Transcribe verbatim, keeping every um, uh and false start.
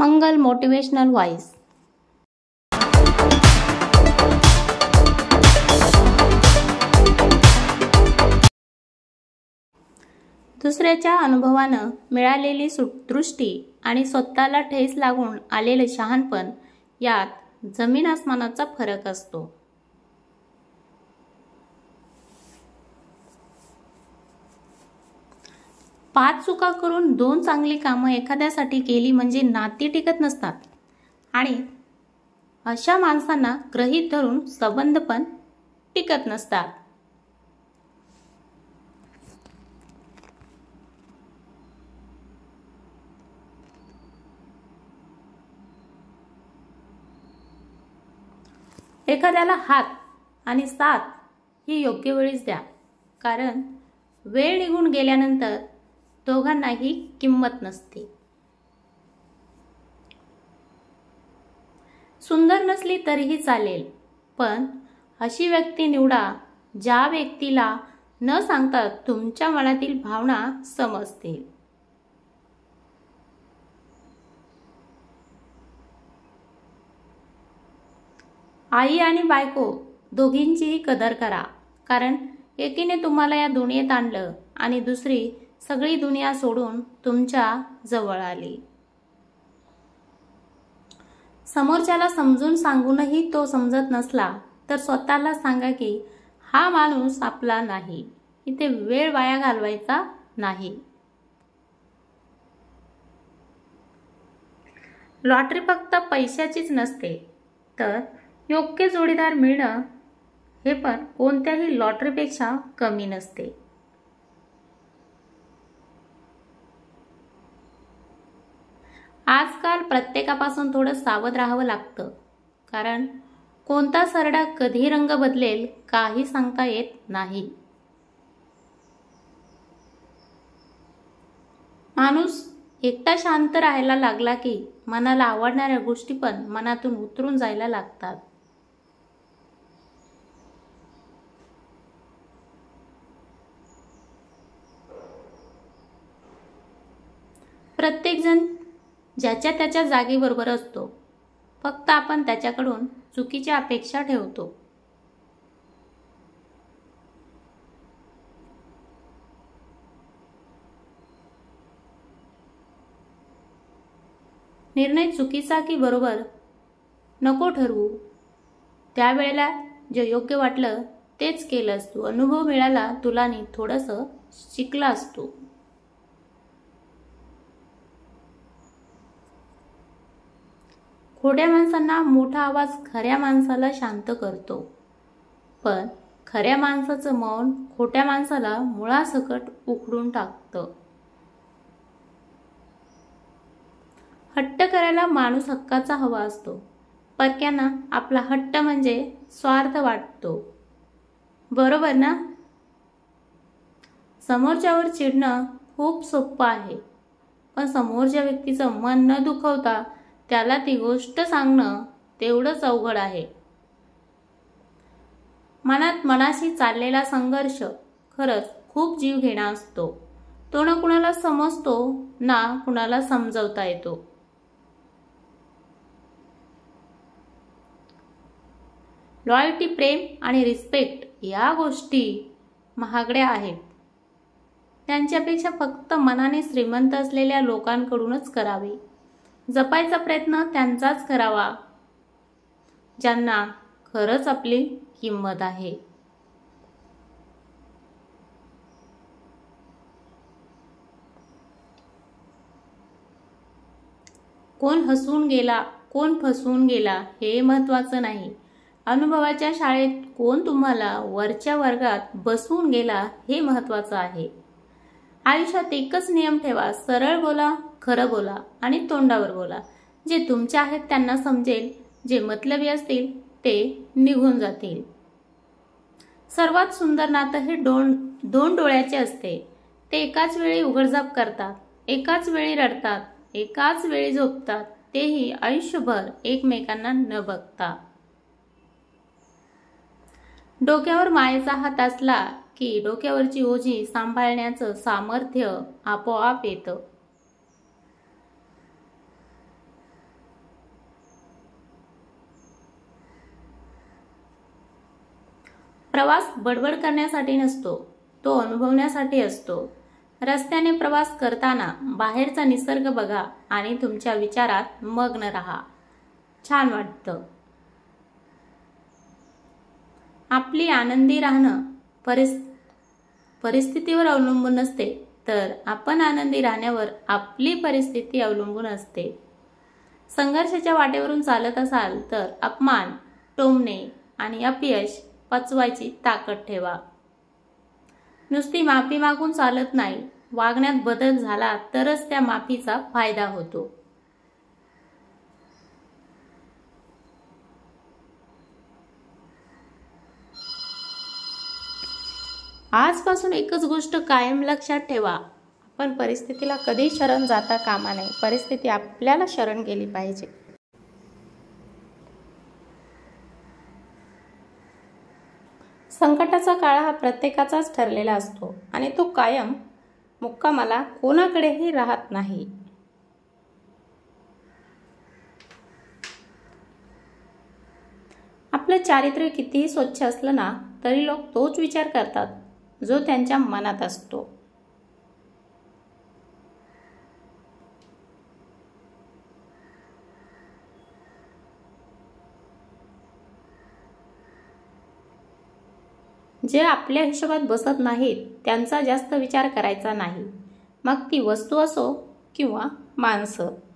मंगल motivational voice. दुसऱ्याच्या अनुभवानं मिळालेली दृष्टी आणि स्वतःला ठेस लागून आलेले शहाणपण यात जमीन आसमानाचा फरक असतो. पाच चुका करून दोन चांगली कामं एखाद्यासाठी केली म्हणजे नाती टिकत नसतात आणि अशा माणसांना गृहीत धरून संबंध पण टिकत नसतात. एखाद्याला हात आणि साथ ही योग्य वेळीच द्या, कारण वेळ निघून गेल्यानंतर दोघांनाही किंमत नसते. सुंदर नसली तरीही चालेल, पण अशी व्यक्ती निवडा ज्या व्यक्तीला न सांगता तुमच्या मनातील भावना समजतील. आई आणि बायको दोघींचीही कदर करा, कारण एकीने तुम्हाला या दुनियेत आणलं आणि दुसरी सगळी दुनिया सोडून तुमच्या जवळ आली. समोरच्याला समजून सांगूनही तो समजत नसला तर स्वतःला सांगा की हा माणूस आपला नाही, इथे वेळ वाया घालवायचा नाही. लॉटरी फक्त पैशाचीच नसते, तर योग्य जोडीदार मिळणं हे पण कोणत्याही लॉटरीपेक्षा कमी नसते. आजकाल प्रत्येकापासून थोडं सावध राहावं लागतं, कारण कोणता सरडा कधी रंग बदलेल काही सांगता येत नाही. माणूस एकटा शांत राहायला लागला की मनाला आवडणाऱ्या गोष्टी पण मनातून उतरून जायला लागतात. प्रत्येकजण ज्याच्या त्याच्या जागेबरोबर असतो, फक्त आपण त्याच्याकडून चुकीच्या अपेक्षा ठेवतो. निर्णय चुकीचा की बरोबर नको ठरवू, त्यावेळेला जे योग्य वाटलं तेच केलंस तू. अनुभव मिळाला तुला आणि थोडंसं शिकलास तू. खोट्या माणसांना मोठा आवाज खऱ्या माणसाला शांत करतो, पण खऱ्या माणसाचं मौन खोट्या माणसाला मुळासकट उखडून टाकतं. हट्ट करायला माणूस हक्काचा हवा असतो, परक्यांना आपला हट्ट म्हणजे स्वार्थ वाटतो. बरोबर ना? समोरच्यावर चिडणं खूप सोपं आहे, पण समोरच्या व्यक्तीचं मन न दुखवता त्याला ती गोष्ट सांगणं तेवढंच अवघड आहे. मनात मनाशी चाललेला संघर्ष खरंच खूप जीव घेणा असतो. तो ना कुणाला समजतो ना कुणाला समजवता येतो. लॉयल्टी, प्रेम आणि रिस्पेक्ट या गोष्टी महागड्या आहेत. त्यांच्यापेक्षा फक्त मनाने श्रीमंत असलेल्या लोकांकडूनच करावे. जपायचा प्रयत्न त्यांचाच करावा ज्यांना खरंच आपली किंमत आहे. कोण हसवून गेला, कोण फसवून गेला हे महत्त्वाचं नाही. अनुभवाच्या शाळेत कोण तुम्हाला वरच्या वर्गात बसवून गेला हे महत्त्वाचं आहे. आयुष्यात एकच नियम ठेवा, सरळ बोला, खरं बोला आणि तोंडावर बोला. जे तुमचे आहेत त्यांना समजेल, जे मतलबी असतील ते निघून जातील. सर्वात सुंदर नातं हे दोन दोन डोळ्याचे असते. ते एकाच वेळी उघडझाप करतात, एकाच वेळी रडतात, एकाच वेळी झोपतात, तेही आयुष्यभर एकमेकांना न बघता. डोक्यावर मायेचा हात असला की डोक्यावरची ओझी सांभाळण्याचं सामर्थ्य आपोआप येतं. प्रवास बडबड करण्यासाठी नसतो, तो अनुभवण्यासाठी असतो. रस्त्याने प्रवास करताना बाहेरचा निसर्ग बघा आणि तुमच्या विचारात मग्न राहा. छान वाटतं. आपली आनंदी राहणं परिस परिस्थितीवर अवलंबून नसते, तर आपण आनंदी राहण्यावर आपली परिस्थिती अवलंबून असते. संघर्षाच्या वाटेवरून चालत असाल तर अपमान, टोमणे आणि अपयश पचवायची ताकद ठेवा. नुसती माफी मागून चालत नाही, वागण्यात बदल झाला तरच त्या माफीचा फायदा होतो. आजपासून एकच गोष्ट कायम लक्षात ठेवा, आपण परिस्थितीला कधी शरण जाता कामा नये. परिस्थिती आपल्याला शरण गेली पाहिजे. संकटाचा काळ हा प्रत्येकाचाच ठरलेला असतो आणि तो कायम मुक्कामाला कोणाकडेही राहत नाही. आपलं चारित्र्य कितीही स्वच्छ असलं ना तरी लोक तोच विचार करतात जो त्यांच्या मनात असतो. जे आपल्या हिशोबात बसत नाहीत त्यांचा जास्त विचार करायचा नाही, मग ती वस्तू असो किंवा माणसं.